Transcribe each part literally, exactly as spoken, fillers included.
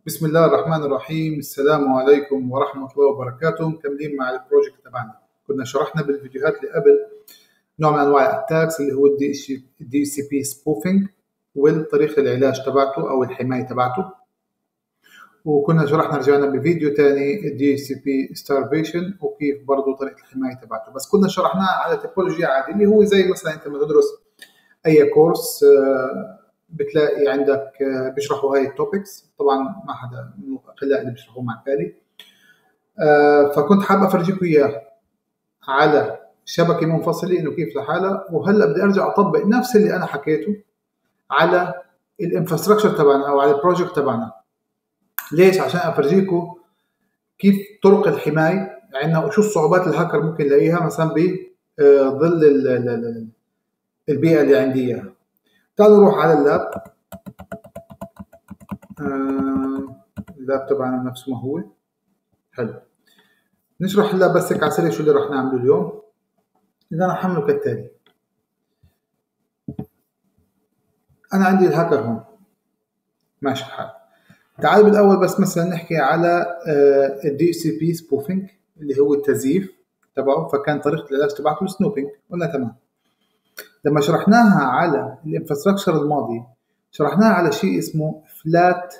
بسم الله الرحمن الرحيم. السلام عليكم ورحمة الله وبركاته. مكملين مع البروجكت تبعنا. كنا شرحنا بالفيديوهات اللي قبل نوع من انواع الاتاكس اللي هو الدي اتش سي بي سبوفينج والطريقة العلاج تبعته او الحماية تبعته، وكنا شرحنا رجعنا بفيديو تاني الدي اتش سي بي Starvation وكيف برضه طريقة الحماية تبعته، بس كنا شرحناه على تيبولوجيا عادي اللي هو زي مثلا انت ما تدرس اي كورس بتلاقي عندك بيشرحوا هاي التوبكس. طبعا ما حدا من الاقلاء اللي بيشرحوه مع بالي، فكنت حابب افرجيكم اياه على شبكه منفصله انه كيف لحالها، وهلا بدي ارجع اطبق نفس اللي انا حكيته على الانفراستراكشر تبعنا او على البروجكت تبعنا. ليش؟ عشان افرجيكم كيف طرق الحمايه عندنا وشو الصعوبات الهاكر ممكن يلاقيها مثلا بظل البيئه اللي عندي اياها. تعالوا نروح على اللاب. آه اللاب تبعنا نفسه ما هو حلو. نشرح اللاب بس هيك على السريع شو اللي راح نعمله اليوم. اللي انا حمله كالتالي. انا عندي الهاكر هون ماشي الحال. تعالوا بالاول بس مثلا نحكي على الدي اتش سي بي سبوفينج اللي هو التزييف تبعه، فكان طريقه العلاج تبعته سنوبينج. قلنا تمام. لما شرحناها على الانفراستراكشر الماضي شرحناها على شيء اسمه فلات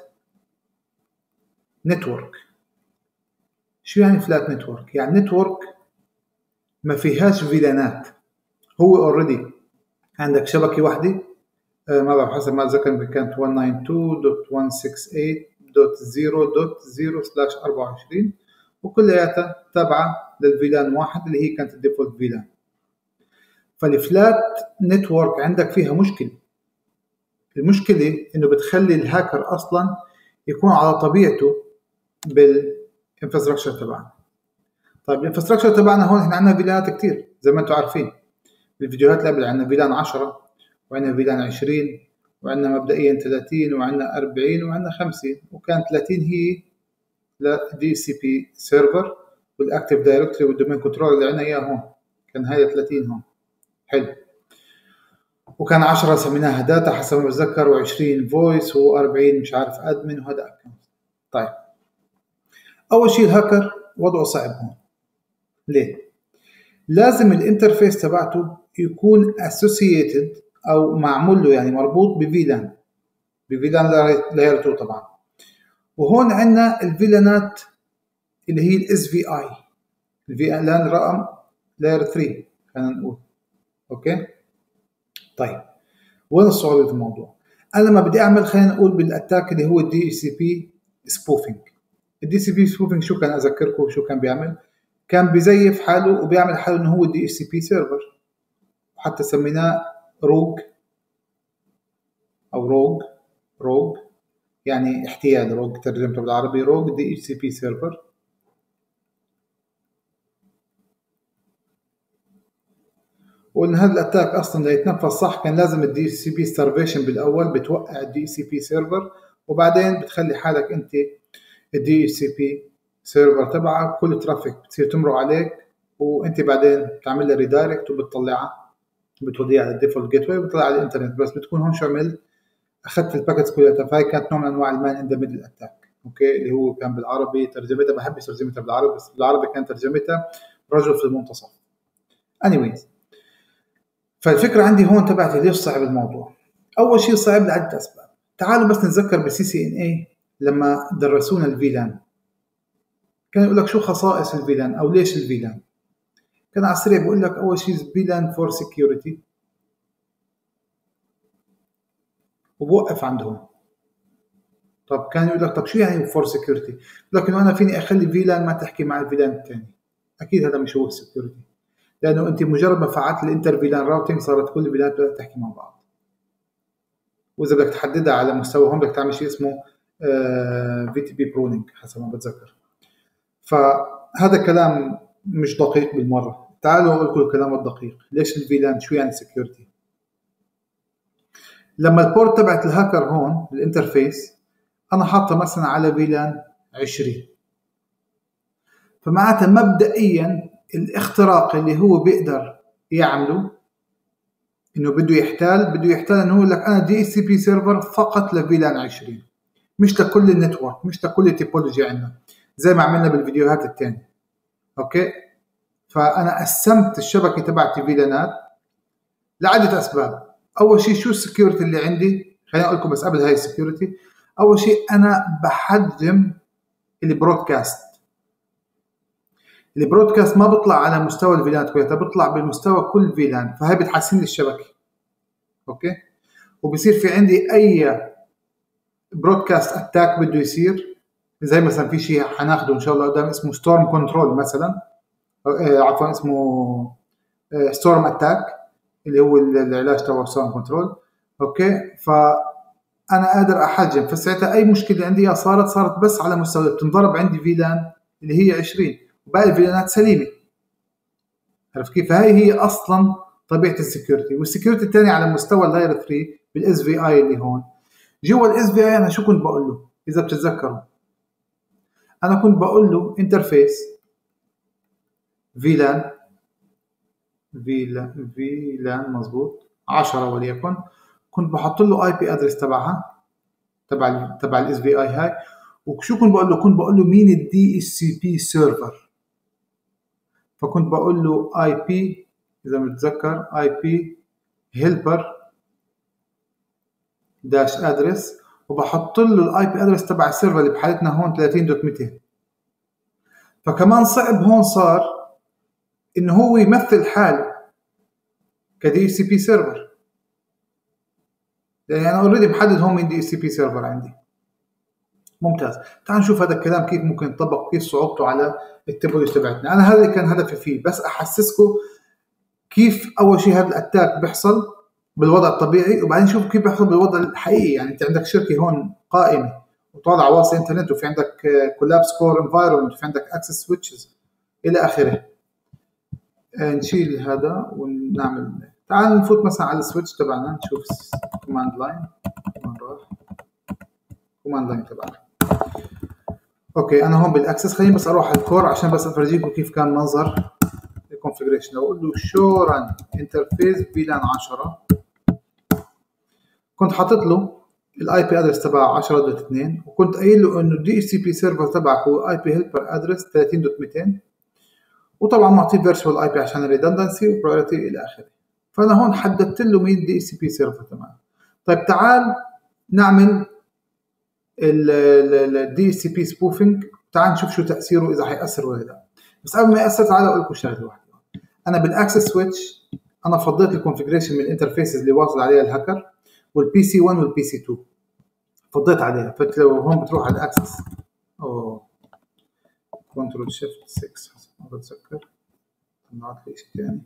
نتورك. شو يعني فلات نتورك؟ يعني نتورك ما فيهاش فيلانات، هو اوريدي عندك شبكه واحده، ما بعرف حسب ما اتذكر كانت مية وتسعة وتسعين دوت مية وستة وستين دوت صفر دوت صفر سلاش أربعة وعشرين وكلياتها تابعه للفيلان واحد اللي هي كانت الديفولت فيلان. فالفلات نتورك عندك فيها مشكله. المشكله انه بتخلي الهاكر اصلا يكون على طبيعته بالانفراستراكشر تبعنا. طيب الانفراستراكشر تبعنا هون احنا عندنا فيلانات كتير زي ما انتم عارفين. بالفيديوهات اللي قبل عندنا فيلان عشرة وعندنا فيلان عشرين وعندنا مبدئيا ثلاثين وعندنا أربعين وعندنا خمسين، وكان ثلاثين هي ل دي اتش سي بي سيرفر والاكتيف دايركتوري والدومين كنترول اللي عندنا اياه هون، كان هاي ثلاثين هون. حلو. وكان عشرة سميناها داتا حسب ما بتذكر، و20 فويس و40 مش عارف ادمن وهذا اكونت. طيب اول شيء الهاكر وضعه صعب هون. ليه؟ لازم الانترفيس تبعته يكون associated او معمول له يعني مربوط بفيلان بفيلان لاير اثنين طبعا. وهون عندنا الفيلانات اللي هي الاس في اي الفيلان رقم لاير ثلاثة خلينا نقول. اوكي طيب وين الصعوبه في الموضوع؟ انا لما بدي اعمل خلينا نقول بالاتاك اللي هو الدي اتش سي بي سبوفينج. الدي اتش سي بي سبوفينج شو كان؟ اذكركم شو كان بيعمل؟ كان بيزيف حاله وبيعمل حاله انه هو الدي اتش سي بي سيرفر، وحتى سميناه روج او روج روج يعني احتيال. روج ترجمته بالعربي روج دي اتش سي بي سيرفر. وان هذا الاتاك اصلا ليتنفذ صح كان لازم الدي اتش سي بي Starvation بالاول بتوقع الدي اتش سي بي سيرفر، وبعدين بتخلي حالك انت الدي اتش سي بي سيرفر تبعك كل ترافيك بتصير تمرق عليك، وانت بعدين بتعمل لها ريدايركت وبتطلعها بتوديها على الديفولت جيت واي وبتطلع على الانترنت. بس بتكون هون شو عملت؟ اخذت الباكتس كلها. فهي كانت نوع من انواع المان ان ذا ميدل اتاك. اوكي اللي هو كان بالعربي ترجمتها بحب ترجمتها بالعربي، بس بالعربي كانت ترجمتها رجل في المنتصف. anyways فالفكره عندي هون تبعتي ليش صعب الموضوع. اول شيء صعب لعده اسباب. تعالوا بس نتذكر بالسي سي ان اي لما درسونا الفيلان كان يقول لك شو خصائص الفيلان او ليش الفيلان. كان على السريع بقول لك اول شيء فيلان فور سكيورتي وبوقف عندهم. طب كان يقول لك طب شو يعني فور سكيورتي؟ لكن انا فيني اخلي فيلان ما تحكي مع الفيلان الثاني. اكيد هذا مش هو السكيورتي، لانه انت مجرد ما فعلت الانتر فيلان راوتينج صارت كل الفيلانات بدها تحكي مع بعض. واذا بدك تحددها على مستوى هون بدك تعمل شيء اسمه في تي بي برونينج حسب ما بتذكر. فهذا كلام مش دقيق بالمره. تعالوا اقول لكم الكلام الدقيق. ليش الفيلان؟ شو يعني سكيورتي؟ لما البورت تبعت الهاكر هون الانترفيس انا حاطه مثلا على فيلان عشرين، فمعناتها مبدئيا الاختراق اللي هو بيقدر يعمله انه بده يحتال بده يحتال انه يقول لك انا دي اتش سي بي سيرفر فقط لفيلان عشرين، مش لكل النتورك، مش لكل التوبولوجي عندنا زي ما عملنا بالفيديوهات الثانيه. اوكي، فانا قسمت الشبكه تبعتي فيلانات لعده اسباب. اول شيء شو السكيورتي اللي عندي؟ خليني اقول لكم بس قبل هاي السكيورتي، اول شيء انا بحجم البرودكاست. البرودكاست ما بيطلع على مستوى الفيلانات كلها، بيطلع بالمستوى كل فيلان، فهي بتحسن لي الشبكه. اوكي، وبصير في عندي اي برودكاست اتاك بده يصير، زي مثلا في شيء حناخده ان شاء الله قدام اسمه ستورم كنترول مثلا، آه عفوا اسمه ستورم آه اتاك اللي هو العلاج تبع ستورم كنترول. اوكي، فانا قادر احجم، فساعتها اي مشكله عندي صارت صارت بس على مستوى بتنضرب عندي فيلان اللي هي عشرين وباقي الفيلانات سليمه. عرفت كيف؟ فهي هي اصلا طبيعه السكيورتي. والسكيورتي الثاني على مستوى اللاير ثلاثة بالاس في اي اللي هون. جوا الاس في اي انا شو كنت بقول له؟ اذا بتتذكروا انا كنت بقول له انترفيس فيلان فيلان فيلان مظبوط عشرة وليكن، كنت بحط له اي بي ادرس تبعها تبع تبع الاس في اي هاي. وشو كنت بقول له؟ كنت بقول له مين الدي اتش سي بي سيرفر. فكنت بقول له اي بي، اذا متذكر اي بي هيلبر داش ادرس، وبحط له الاي بي ادرس تبع السيرفر اللي بحالتنا هون ثلاثين دوت مئتين. فكمان صعب هون صار انه هو يمثل حاله كدي اتش سي بي سيرفر، يعني انا اوريدي محدد هون من دي اتش سي بي سيرفر عندي. ممتاز، تعال نشوف هذا الكلام كيف ممكن يطبق، كيف صعوبته على التوبولوجي تبعتنا. انا هذا اللي كان هدفي فيه، بس احسسكم كيف اول شيء هذا الاتاك بيحصل بالوضع الطبيعي، وبعدين نشوف كيف بيحصل بالوضع الحقيقي. يعني انت عندك شركه هون قائمه وطالع واصل انترنت، وفي عندك كولابس كور انفايرمنت، وفي عندك اكسس سويتشز الى اخره. نشيل هذا ونعمل، تعال نفوت مثلا على السويتش تبعنا نشوف كوماند لاين، كوماند لاين تبعنا. اوكي، انا هون بالاكسس، خليني بس اروح على الكور عشان بس افرجيكم كيف كان منظر الكونفيجريشن. لو اقول له شو ران انترفيس فيلان عشرة، كنت حاطط له الاي بي ادرس تبعه عشرة دوت اثنين، وكنت قايل له انه الدي اتش سي بي سيرفر تبعك هو اي بي هيلبر ادرس ثلاثين دوت مئتين، وطبعا معطيه فيرتشوال اي بي عشان الريدندنسي وبرايورتي الى اخره. فانا هون حددت له مين الدي اتش سي بي سيرفر تمام. طيب تعال نعمل الدي اتش سي بي سبوفينج، تعال نشوف شو تاثيره، اذا حيأثر ولا لا. بس قبل ما يأثر تعال اقول لكم شغله واحده. انا بالاكسس سويتش انا فضيت الكونفيجريشن من الانترفيسز اللي واصل عليها الهاكر، والبي سي واحد والبي سي اثنين فضيت عليها. فانت لو هون بتروح على الاكسس او كنترول شيفت ستة حسب ما بتذكر، طلعت لي شيء ثاني.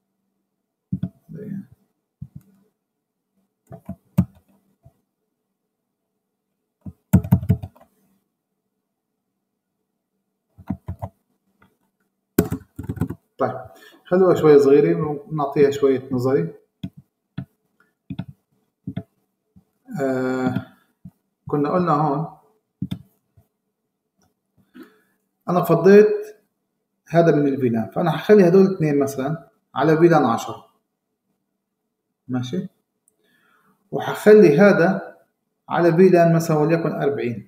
طيب خلوها شوي صغيرة ونعطيها شوية نظري. آه كنا قلنا هون أنا فضيت هذا من الفيلان، فأنا هخلي هدول اثنين مثلا على فيلان عشرة، ماشي، وحخلي هذا على فيلان مثلا وليكن أربعين،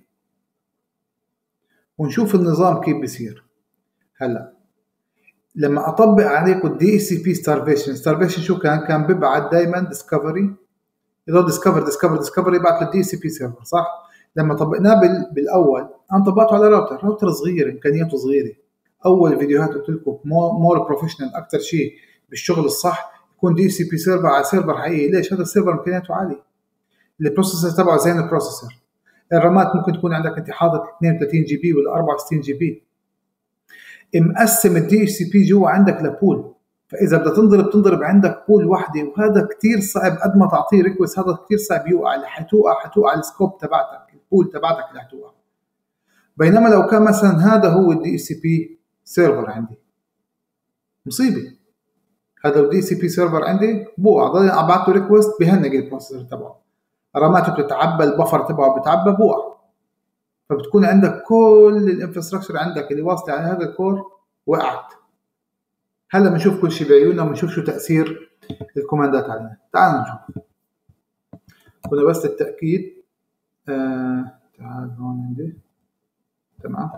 ونشوف النظام كيف بيصير. هلا لما اطبق عليكم الدي اتش سي بي ستارفيشن، ستارفيشن شو كان؟ كان بيبعت دائما ديسكفري، اذا ديسكفر ديسكفر ديسكفر يبعت للدي اتش سي بي سيرفر، صح؟ لما طبقناه بالاول انا طبقته على راوتر، راوتر صغير امكانياته صغيره. اول فيديوهات قلت لكم مور بروفيشنال، اكثر شيء بالشغل الصح يكون دي اتش سي بي سيرفر على سيرفر حقيقي. ليش؟ هذا السيرفر امكانياته عاليه، البروسيسور تبعه زي البروسيسور، الرامات ممكن تكون عندك انت حاطط اثنين وثلاثين جي بي ولا أربعة وستين جي بي، مقسم الدي اتش سي بي جوا عندك لبول. فاذا بدها تنضرب تنضرب عندك بول وحده، وهذا كثير صعب. قد ما تعطيه ريكوست هذا كثير صعب يوقع، اللي حتوقع حتوقع السكوب تبعتك، البول تبعتك اللي حتوقع. بينما لو كان مثلا هذا هو الدي اتش سي بي سيرفر عندي، مصيبه. هذا الدي اتش سي بي سيرفر عندي بوقع، ضل ابعت له ريكوست بهنج البروسيسور تبعه، راماته بتتعبى، البفر تبعه بتعبى، بوقع. فبتكون عندك كل الانفراستراكشر عندك اللي واصله على هذا الكور وقعت. هلا بنشوف كل شيء بعيوننا وبنشوف شو تاثير الكوماندات علينا. تعالوا نشوف. كنا بس للتاكيد آه تعال هون عندي تمام،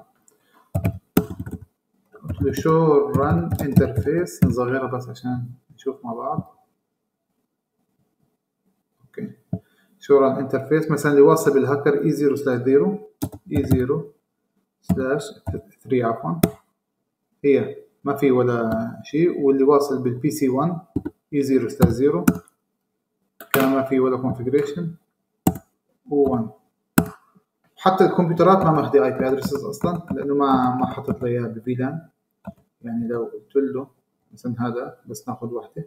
قلت له شو رن انترفيس، نصغرها بس عشان نشوف مع بعض. اوكي شو رن انترفيس مثلا اللي واصل بالهاكر اي زيرو سلاش زيرو اي زيرو سلاش ثري عفوا، هي ما في ولا شيء، واللي واصل بالبي سي واحد اي زيرو سلاش زيرو كان ما في ولا كونفيجريشن و1. حتى الكمبيوترات ما ماخذه اي بي ادريسز اصلا، لانه ما ما حطت لي اياها بفيلان. يعني لو قلت له مثلا هذا بس ناخذ واحده،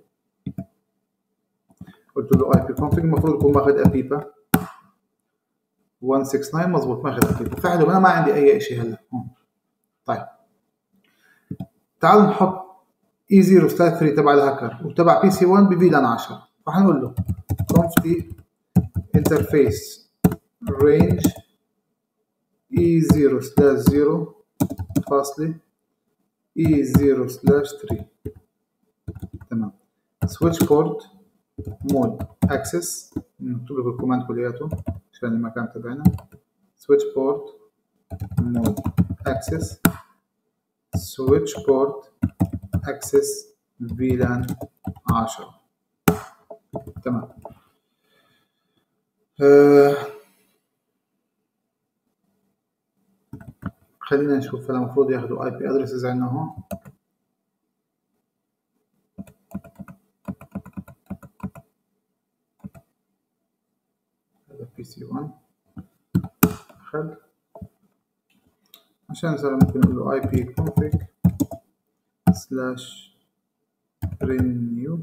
قلت له اي بي كونفيج، المفروض يكون ماخذ ابيبا مية وستة وستين مضبوط، ماخذ ابيبا. فعلا انا ما عندي اي شيء هلا هون. طيب تعالوا نحط اي زيرو سلاش ثري تبع الهاكر وتبع بي سي واحد بفيلان عشرة. راح نقول له conf interface range اي زيرو سلاش زيرو فاصلة اي زيرو سلاش ثري. تمام. switch port mode access، نكتب لكم الكوماند كلياته عشان المكان تبعنا. switch port mode access switch port access فيلان عشرة. تمام. أه خلينا نشوف هلا المفروض ياخذوا اي بي ادريسز عندنا هون. هذا بي سي واحد اخذ، عشان صار ممكن نقول له اي بي config سلاش renew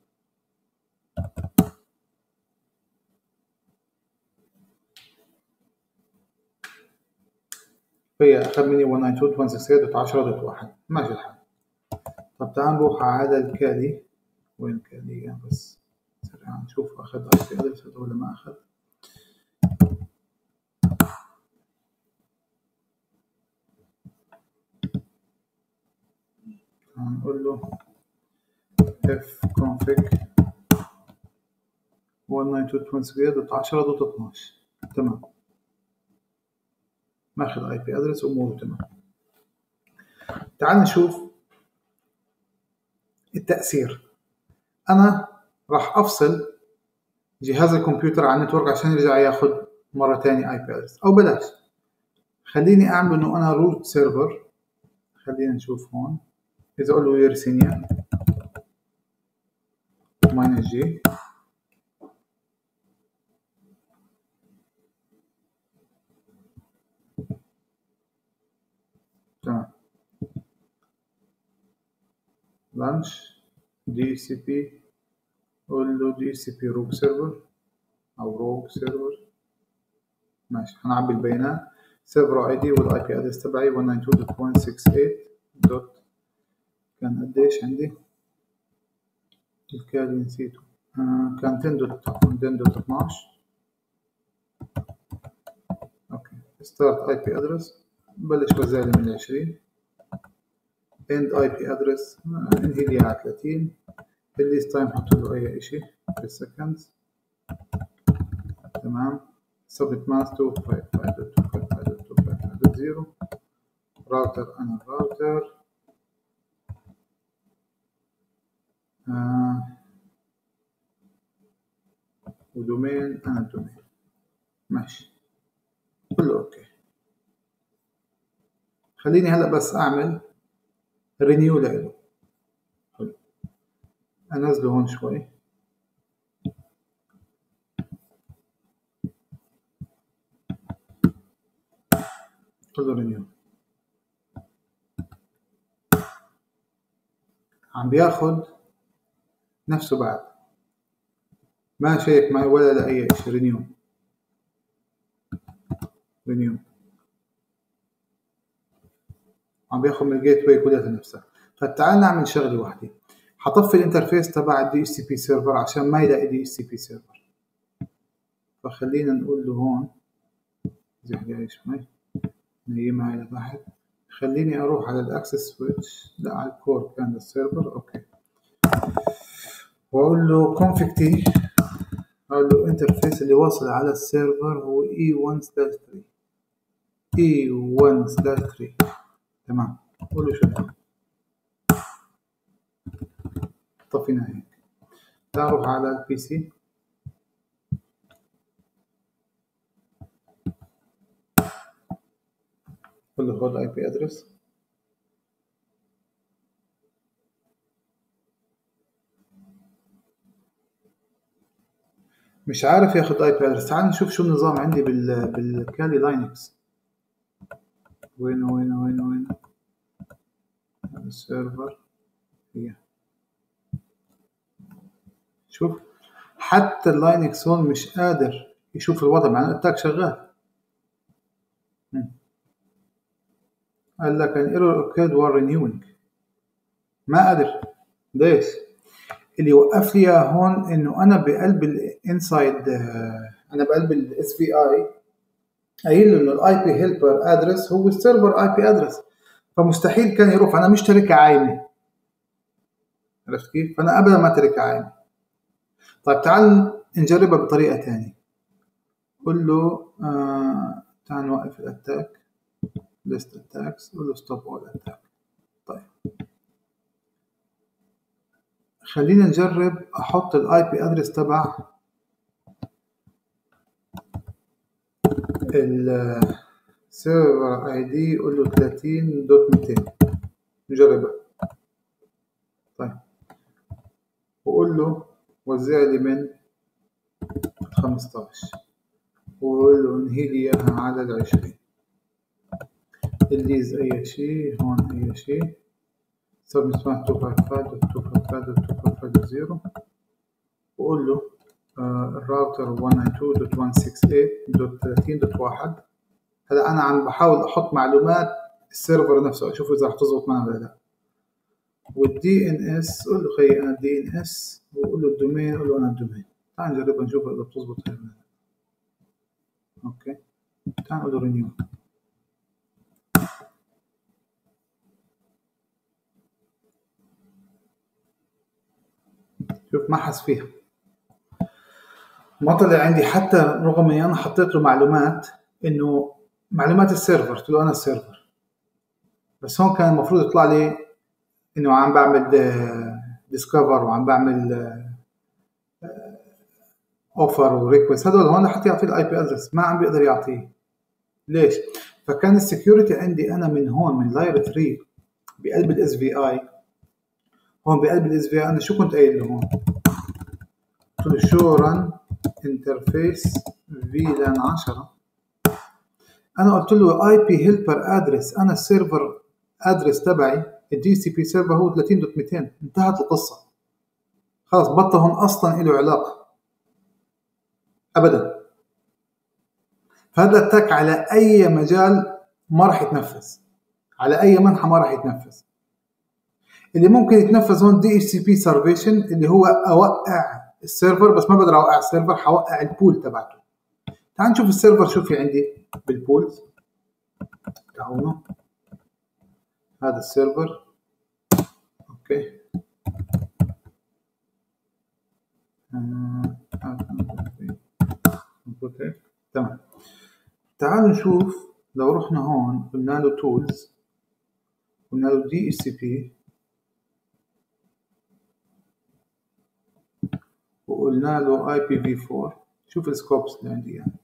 فهي اخذ مني مية وتسعين دوت مية وستة وستين دوت عشرة دوت واحد. ماشي الحال. طب تعال نروح على الكالي. وين الكالي يعني بس سريعا نشوف اخذ اي بي ادرس ولا ما اخذ. هنقول له اف config مية وتسعين دوت مية وستة دوت عشرة دوت اثناشر. تمام. ماخذ اي بي ادرس واموره تمام. تعال نشوف التأثير. انا راح افصل جهاز الكمبيوتر عن النتورك عشان يرجع ياخذ مره ثانيه اي بي ادرس، او بلاش خليني اعمل انه انا روت سيرفر. خلينا نشوف هون اذا اقول له يرسينيا ماينس جي تمام لانش دي سي بي، قول له دي سي بي روج سيرفر او روج سيرفر. ماشي. هنعبي البيانات سيرفر اي دي والاي بي ادرس تبعي مية وتسعين دوت مية وستة وستين دوت كان قديش عندي الكالي نسيته. آه كان عشرة دوت عشرة دوت اثناشر. اوكي ستارت اي بي ادرس بلش وزالي من عشرين. end اي بي ادرس انهي لي على ثلاثين. الليست تايم حط له اي شيء بالسكندز. تمام. subnet mask ميتين وخمسة وخمسين دوت ميتين وخمسة وخمسين دوت ميتين وخمسة وخمسين دوت صفر. راوتر انا الراوتر. آه. ودومين انا الدومين. ماشي كله اوكي. خليني هلا بس اعمل رينيو له. حلو. انزله هون شوي. كله رينيو. عم بياخد نفسه بعد ما شيك معي ولا لاي شيء. رينيو رينيو عم بياخد من الجيت واي كلها نفسها. فتعال نعمل شغله واحده. حطفي الانترفيس تبع الدي اتش سي بي سيرفر عشان ما يلاقي دي اتش سي بي سيرفر. فخلينا نقول له هون زح جاي شوي نيمها هاي لتحت. خليني اروح على الاكسس سويتش، لا على الكور كان السيرفر. اوكي واقول له config t، اقول له انترفيس اللي واصل على السيرفر هو اي واحد سلاش ثري. إي واحد سلاش ثلاثة. تمام. قول له شو طفينا هيك. تعال نروح على البي سي. قول له خذ اي بي ادرس. مش عارف ياخد اي بي ادرس. تعال نشوف شو النظام عندي بال بالكالي لاينكس. وينه وينه وينه وينه السيرفر. هي شوف حتى اللاينكس هون مش قادر يشوف الوضع مع الاتاك شغال. قال لك an error occurred while renewing. ما قادر. ليش؟ اللي يوقف لي هون انه انا بقلب الانسايد، انا بقلب الاس في اي قايل له انه الاي بي هيلبر ادرس هو السيرفر اي بي ادرس، فمستحيل كان يروح. انا مش تركها عايمه. عرفت كيف؟ فانا ابدا ما تركها عايمه. طيب تعال نجربها بطريقه ثانيه. قول له آه تعال نوقف الاتاك ليست اتاكس. قول له ستوب اول اتاك. طيب خلينا نجرب احط الاي بي ادرس تبع السيرفر اي دي. قول له ثلاثين دوت مئتين. نجربها. طيب وقول له وزع لي من خمستاشر وقول له انهي لي اياها على العشرين. الليز اي شيء هون اي شيء سبميت مئتين وخمسة وخمسين دوت مئتين وخمسة وخمسين دوت مئتين وخمسة وخمسين دوت صفر وقول له آه الراوتر مئة وتسعة وتسعين دوت مئة وستة وستين دوت ثلاثين دوت واحد. هلا انا عم بحاول احط معلومات السيرفر نفسه اشوف اذا رح تزبط معنا ولا لا. والدي ان اس قول له خيي انا الدي ان اس وقول له الدومين. قول له انا الدومين. تعال نجربها نشوف اذا بتزبط هاي ولا لا. اوكي تعال نقول له رينيو. شوف ما حس فيها. ما طلع عندي حتى رغم اني انا حطيت له معلومات انه معلومات السيرفر. قلت له انا السيرفر. بس هون كان المفروض يطلع لي انه عم بعمل ديسكفر وعم بعمل اوفر وريكوست. هدول هون لحتى يعطي الاي بي ادرس ما عم بيقدر يعطيه. ليش؟ فكان السكيورتي عندي انا من هون من لاير ثلاثة بقلب الاس في اي. هون بقلب الاس في اي انا شو كنت قايل له هون؟ قلت له شو رن انترفيس فيلان عشرة. انا قلت له اي بي هيلبر ادرس. انا السيرفر ادرس تبعي الدي سي بي سيرفر هو ثلاثين دوت مئتين. انتهت القصه. خلاص بطل هون اصلا له علاقه ابدا. فهذا التك على اي مجال ما راح يتنفذ. على اي منحى ما راح يتنفذ. اللي ممكن يتنفذ هون دي اتش سي بي Starvation اللي هو اوقع السيرفر. بس ما بقدر اوقع السيرفر حوقع البول تبعته. تعال نشوف السيرفر شو في عندي بالبول. تعالوا هذا السيرفر. اوكي اوكي تمام. تعالوا نشوف لو رحنا هون قلنا له تولز قلنا له دي اتش سي بي وقلنا له اي بي في أربعة. شوف السكوبس اللي عندي يعني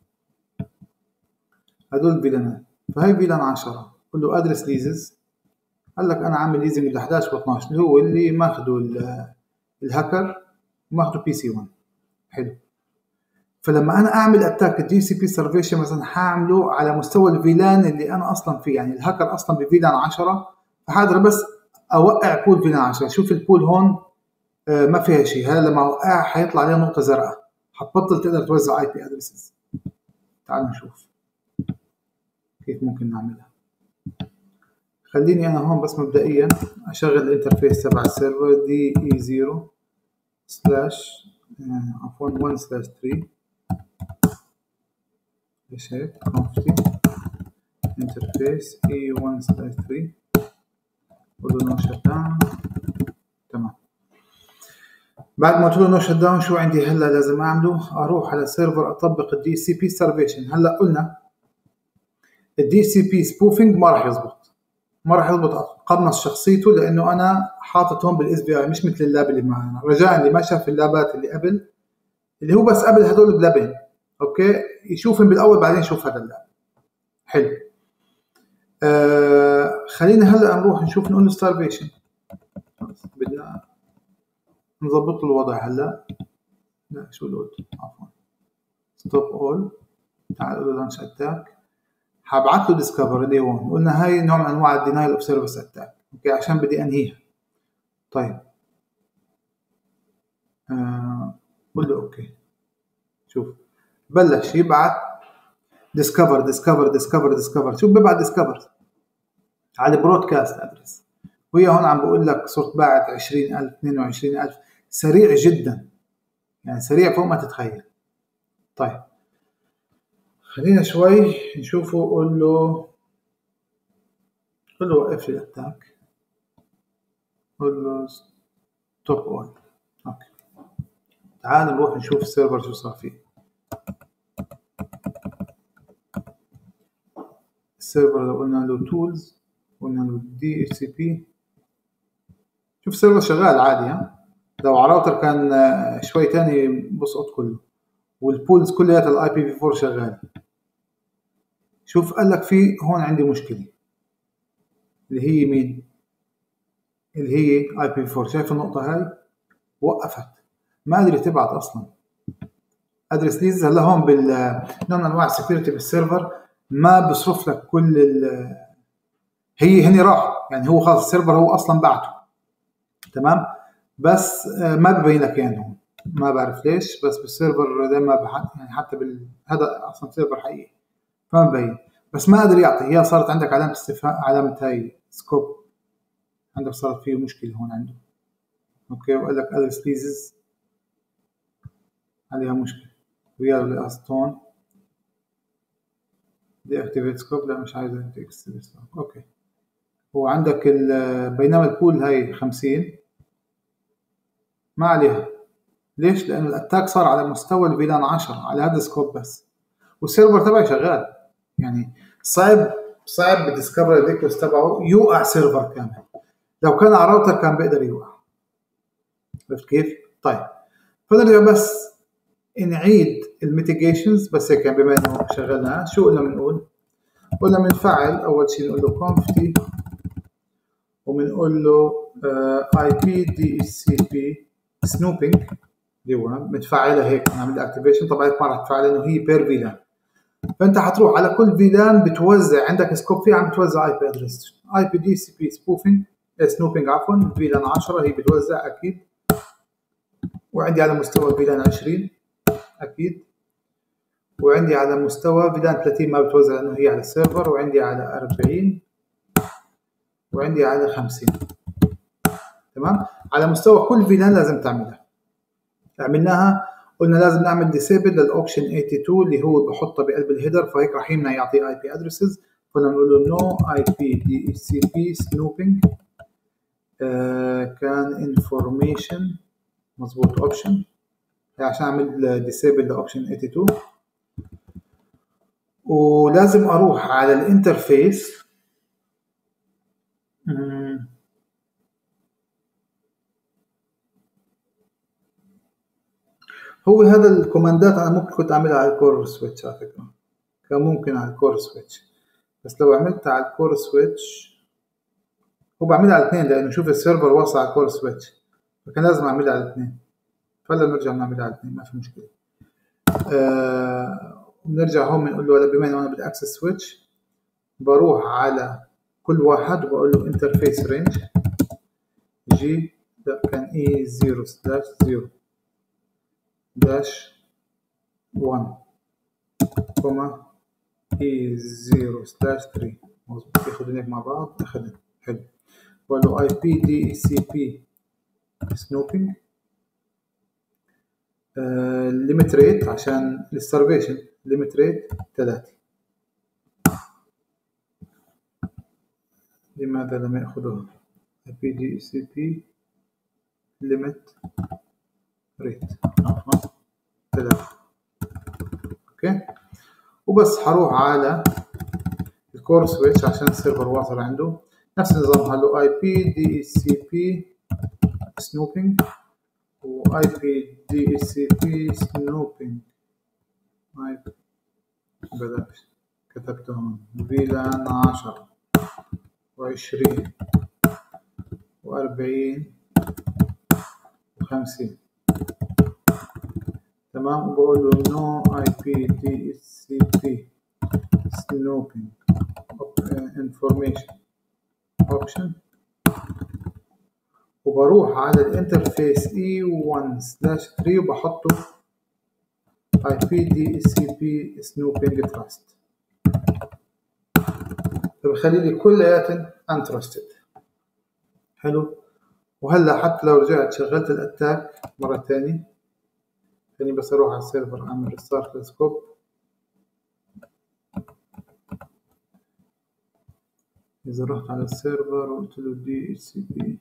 هدول فيلانات. فهي فيلان عشرة. قل له ادرس ليزز. قال لك انا عامل ليزنج ل احد عشر و اثناشر اللي هو اللي ماخذه الهاكر وماخذه بي سي واحد. حلو. فلما انا اعمل اتاك الدي سي بي Starvation مثلا حاعمله على مستوى الفيلان اللي انا اصلا فيه. يعني الهاكر اصلا بفيلان عشرة فحاضر بس اوقع بول فيلان عشرة. شوف البول هون آه ما فيها شيء. هذا لما اوقع حيطلع عليه نقطه زرقاء حتبطل تقدر توزع اي بي ادريسز. تعال نشوف كيف ممكن نعملها. خليني انا هون بس مبدئيا اشغل الانترفيس تبع السيرفر دي اي صفر سلاش عفوا واحد سلاش ثلاثة. ايش هيك كونفتي انترفيس اي واحد سلاش ثلاثة. قول له نو شت داون. تمام. بعد ما قلت له نو شت داون شو عندي هلا لازم اعمله؟ اروح على السيرفر اطبق الدي سي بي Starvation. هلا قلنا الدي سي بي سبوفينج ما راح يزبط، ما راح يزبط قمص شخصيته، لانه انا حاطط هون بالاس بي اي مش مثل اللاب اللي معنا. رجاء اللي ما شاف اللابات اللي قبل، اللي هو بس قبل هدول بلابين، اوكي، يشوفهم بالاول بعدين يشوف هذا اللاب. حلو. آه خلينا هلا نروح نشوف نقول له ستارفيشن. بدنا نظبط له الوضع هلا. لا شو القلت، عفوا، ستوب اول. تعال له لانش اتاك. هبعث له ديسكفر اللي هون، قلنا هاي نوع من انواع الدينايل اوف سيرفيس اتاك، اوكي، عشان بدي انهيها. طيب آه قول له اوكي. شوف بلش يبعث ديسكفر ديسكفر ديسكفر ديسكفر. شوف ببعث ديسكفر على البرودكاست ادرس، وهي هون عم بقول لك صرت باعت عشرين ألف اثنين وعشرين ألف، سريع جدا، يعني سريع فوق ما تتخيل. طيب خلينا شوي نشوفه. قول له قول له وقف لي الاتاك، قول له ستوب اول. اوكي تعال نروح نشوف السيرفر شو صار فيه. السيرفر لو قلنا له تولز، قلنا له دي اتش سي بي، شوف السيرفر شغال عادي. ها لو على راوتر كان شوي تاني بسقط كله، والبولز كلها الاي بي في أربعة شغال. شوف قال لك في هون عندي مشكله اللي هي مين؟ اللي هي اي بي في أربعة. شايف النقطه هاي؟ وقفت، ما قدرت تبعت اصلا ادرس ليز. هلا هون بال نوع من انواع السكيورتي بالسيرفر ما بصرف لك كل ال هي هني راح، يعني هو خلاص السيرفر هو اصلا بعته تمام، بس ما ببين لك يعني هون، ما بعرف ليش، بس بالسيرفر دائما بحط يعني حتى بال هذا اصلا سيرفر حقيقي فما ببين، بس ما قدر يعطي. هي صارت عندك علامه استفهام، علامه هاي سكوب، عندك صارت فيه مشكله هون عنده، اوكي، وقال لك ادرس ليزز عليها مشكله، ويا الاستون دي اكتيفيت سكوب. لا مش عايز اكتيفيت سكوب، اوكي. هو عندك بينما البول هاي خمسين ما عليها. ليش؟ لأنه الأتاك صار على مستوى الفيلان عشرة على هذا السكوب بس، والسيرفر تبعي شغال. يعني صعب صعب بالديسكفر ريديكلوس تبعه يوقع سيرفر كامل. لو كان على راوتر كان بيقدر يوقع، عرفت كيف؟ طيب فنرجع بس نعيد الميتيجيشنز بس هيك بما انه شغلنا. شو قلنا بنقول؟ قلنا بنفعل اول شيء نقول له كونفتي، وبنقول له اي بي دي اتش سي بي سنوبينج اللي هو متفعله هيك، نعمل اكتيفيشن. طبعا ما راح تفعل لانه هي بير فيلان، فانت حتروح على كل فيلان بتوزع عندك سكوب فيه، عم بتوزع اي بي ادرس. اي بي دي سي بي سبوفينج سنوبينج عفوا فيلان عشرة هي بتوزع اكيد، وعندي على مستوى فيلان عشرين اكيد، وعندي على مستوى فيلان ثلاثين ما بتوزع لانه هي على السيرفر، وعندي على أربعين، وعندي على خمسين. تمام، على مستوى كل فيلان لازم تعملها. عملناها، قلنا لازم نعمل ديسيبل للاوبشن ثمانية وثمانين اللي هو بحطه بقلب الهيدر، فهيك راح يمنع يعطي اي بي ادرسز. كنا بنقول له نو اي بي دي اتش سي بي سنوبينج كان انفورميشن مظبوط اوبشن، عشان اعمل ديسيبل لاوبشن ثمانية وثمانين. ولازم اروح على الانترفيس. هو هذا الكوماندات انا ممكن كنت اعملها على الكور سويتش، على فكره كان ممكن على الكور سويتش، بس لو عملتها على الكور سويتش هو بعملها على الاثنين، لانه شوف السيرفر واصل على الكور سويتش، فكان لازم اعملها على الاثنين. فهلا بنرجع نعملها على الاثنين، ما في مشكله. آه بنرجع هون بنقول له بما انه انا بدي اكسس سويتش، بروح على كل واحد وبقول له انترفيس رينج جي ده كان اي صفر سلاش صفر داش واحد كوما اي صفر سلاش ثلاثة. مظبوط، ياخذون هيك مع بعض، اخذن حلو. بقول له اي بي دي سي بي سنوبينج ليميت ريت عشان الستارفيشن، ليميت ريت ثلاثة. لماذا لم يأخذوها؟ اي بي دي سي بي ليميت ريت ثلاثة، اوكي. وبس حروح على كور سويتش عشان السيرفر واصل عنده. نفس النظام هلو اي بي دي اتش سي بي سنوبينج واي بي دي اتش سي بي سنوبينج. بلاش كتبتهم فيلان عشرة وعشرين وأربعين وخمسين. تمام. وبقول له نو اي بي دي اتش سي بي سنوبينج انفورميشن اوبشن، وبروح على الانترفيس اي واحد سلاش ثلاثة وبحطه اي بي دي اتش سي بي سنوبينج تراست، فبخلي لي كلياتن انترستد. حلو. وهلا حتى لو رجعت شغلت الاتاك مره ثانيه، خليني بس اروح على السيرفر اعمل ريستارت للسكوب. اذا رحت على السيرفر وقلت له دي اتش سي بي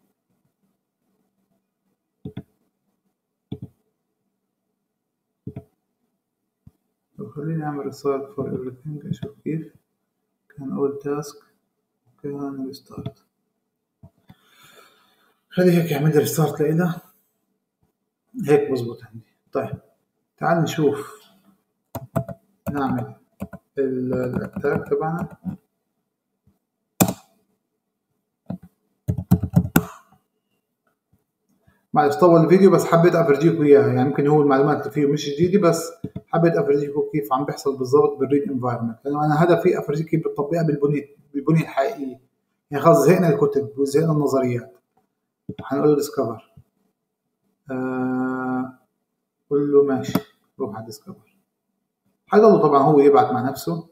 خليني اعمل ريستارت فور everything اشوف كيف كان اول تاسك وكان ريستارت. خلي هيك يعمل لي ريستارت لإله، هيك بظبط عندي. طيب تعال نشوف نعمل الاتاك تبعنا. معلش طول الفيديو بس حبيت افرجيكم اياها، يعني ممكن هو المعلومات اللي فيه مش جديده بس حبيت افرجيكم كيف عم بيحصل بالضبط بالريد انفايرمنت، لانه انا هدفي افرجيك كيف بتطبقها بالبنيه بالبنيه الحقيقيه. يعني خلص زهقنا الكتب وزهقنا النظريات. حنقول له ديسكفر، آه قول له ماشي روح على ديسكفر. حيضله طبعا هو يبعت مع نفسه.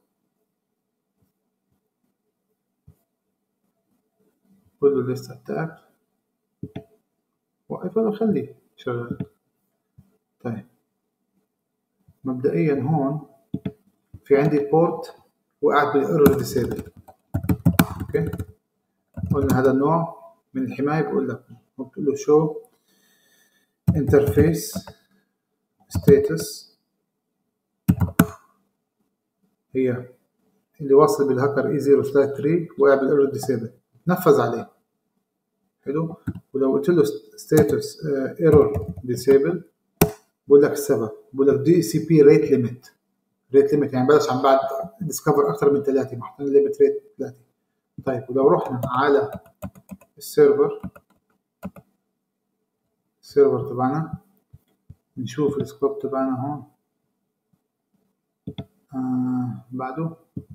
قول له ليست اتاك وقف له خليه شغال. طيب مبدئيا هون في عندي بورت وقعت بالايرور ديسيبل. اوكي قلنا هذا النوع من الحمايه. بقول لك بقول له شو انترفيس ستاتس هي اللي واصل بالهاكر اي صفر سلاش ثلاثة وقع بالايرور ديسيبل، نفذ عليه. حلو. ولو قلت له ستاتس ايرور ديسيبل بقول لك السبب، بقول لك دي سي بي ريت ليميت. ريت ليميت يعني بلش عن بعد ديسكفر اكثر من ثلاثه، محطين ليميت ريت ثلاثه. طيب ولو رحنا على السيرفر السيرفر تبعنا نشوف السكوب تبعنا هون. آه بعده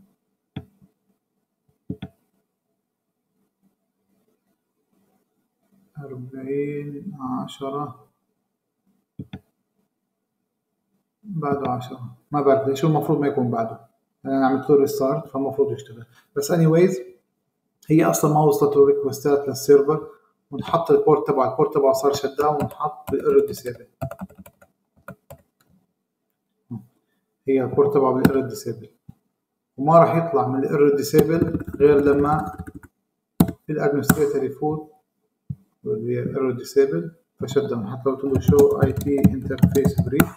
أربعين عشرة بعده عشرة، ما بعرف ليش هو المفروض ما يكون بعده، أنا عملت له ريستارت فالمفروض يشتغل. بس anyways هي أصلا ما وصلت له ريكوستات للسيرفر، ونحط البورت تبع البورت تبعه صار شت داون ونحط بالايرور ديسيبل. هي البورت تبعه بالايرور ديسيبل وما راح يطلع من الايرور ديسيبل غير لما الادمنستريتور يفوت واللي هي ايرور ديسيبل فشت داون. حتى لو قلت له شو اي بي انترفيس بريف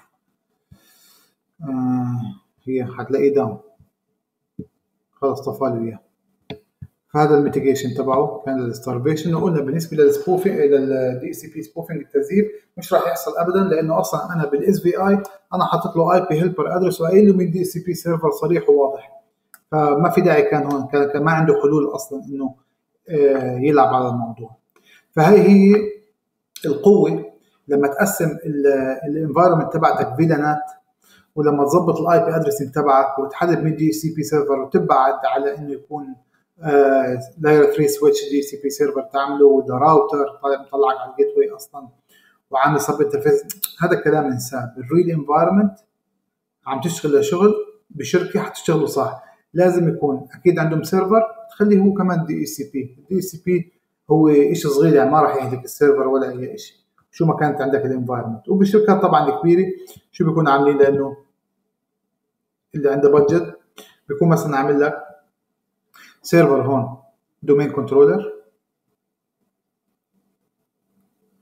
آه هي حتلاقيه داون خلص طفى له اياه. فهذا الميتيجيشن تبعه كان للستارفيشن. وقلنا بالنسبه للسبوفينج للدي سي بي سبوفينج التزييف مش راح يحصل ابدا، لانه اصلا انا بالاس في اي انا حاطط له اي بي هيلبر ادرس وقايل له من دي سي بي سيرفر صريح وواضح، فما في داعي كان هون كان, كان ما عنده حلول اصلا انه آه يلعب على الموضوع. فهي هي القوه لما تقسم الانفايرمنت تبعتك فيلانات، ولما تظبط الاي بي ادرسنج تبعك وتحدد من دي سي بي سيرفر وتبعد على انه يكون لاير ثلاثة سويتش دي سي بي سيرفر تعمله، وده راوتر طالع مطلعك على الجيت واي اصلا وعامل سب انترفيس. هذا الكلام انساه. بالريل انفايرمنت عم تشتغل شغل بشركه حتشتغله صح، لازم يكون اكيد عندهم سيرفر تخليه هو كمان دي سي بي. الدي سي بي هو شيء صغير يعني ما راح يهلك السيرفر ولا اي شيء شو ما كانت عندك الانفايرمنت. وبالشركات طبعا الكبيره شو بيكونوا عاملين، لانه اللي عنده بادجت بيكون مثلا عامل لك سيرفر هون دومين كنترولر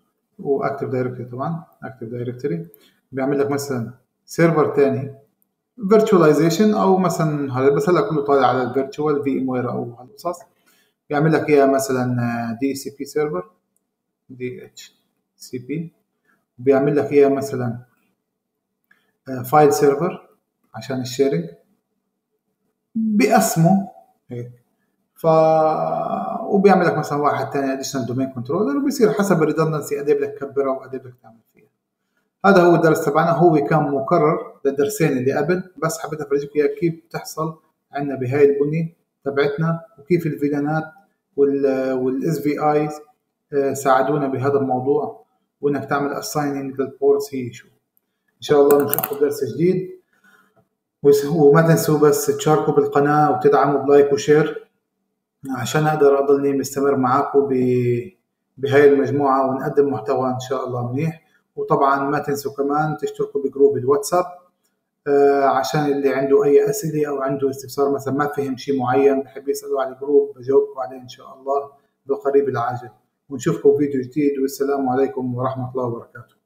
واكتف دايركتوري، طبعا اكتف دايركتوري بيعمل لك مثلا سيرفر ثاني فيرتشواليزيشن او مثلا هذا، بس هلا كله طالع على الفيرتشوال في ام وير او هالقصص. بيعمل لك اياها مثلا دي اتش سي بي سيرفر، دي اتش سي بي. بيعمل لك اياها مثلا فايل سيرفر عشان الشيرنج، باسمه هيك. ف وبيعمل لك مثلا واحد ثاني اديشنال دومين كنترولر، وبيصير حسب الريدندنسي قد ايه بدك تكبرها وقد ايه بدك تعمل فيها. هذا هو الدرس تبعنا، هو كان مكرر للدرسين اللي قبل، بس حبيت افرجيك اياه كيف بتحصل عندنا بهاي البنيه تبعتنا، وكيف الفيلانات والاس في ايز ساعدونا بهذا الموضوع، وانك تعمل اسايننج للبورتس هي شو. ان شاء الله نشوفكم بدرس جديد، وما تنسوا بس تشاركوا بالقناه وتدعموا بلايك وشير عشان اقدر اضلني مستمر معاكم بهاي المجموعه ونقدم محتوى ان شاء الله منيح. وطبعا ما تنسوا كمان تشتركوا بجروب الواتساب آه عشان اللي عنده اي اسئله او عنده استفسار، مثلا ما فهم شيء معين بحب يساله على الجروب، بجاوبكم عليه ان شاء الله بالقريب العاجل. ونشوفكم فيديو جديد، والسلام عليكم ورحمه الله وبركاته.